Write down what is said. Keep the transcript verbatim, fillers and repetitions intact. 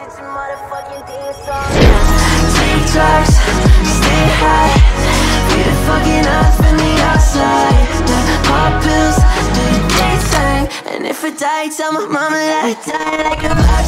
Take drugs, stay high, be the fucking odds from the outside. Pop pills, do the daytime, and if I die, tell my mama that I die like a rockstar.